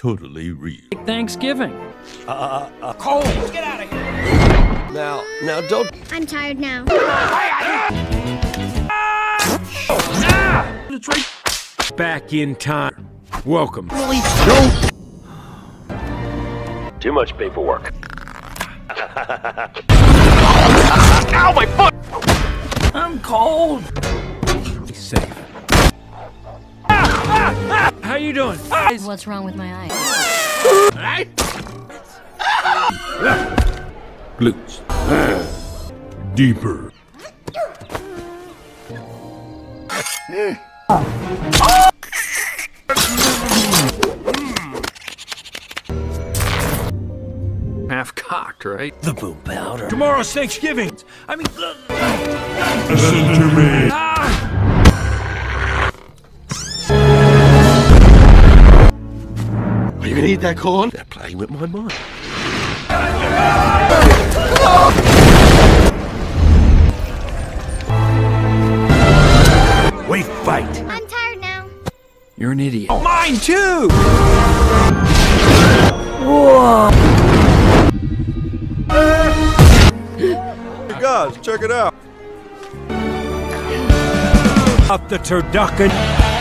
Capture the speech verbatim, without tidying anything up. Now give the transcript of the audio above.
totally real. Thanksgiving. Uh, uh, uh, Cold. Get out of here. now, now don't. I'm tired now. Back in time. Welcome. Too much paperwork. Ow, my foot! I'm cold. Be safe. How you doing? What's wrong with my eyes? Right? Glutes. Deeper. Half cocked, right? The boom powder. Tomorrow's Thanksgiving. I mean, Listen to me. ah! Are you gonna eat that corn? They're playing with my mind. We fight. I'm tired now. You're an idiot. Oh, mine too. Hey guys, check it out. Up the turducken.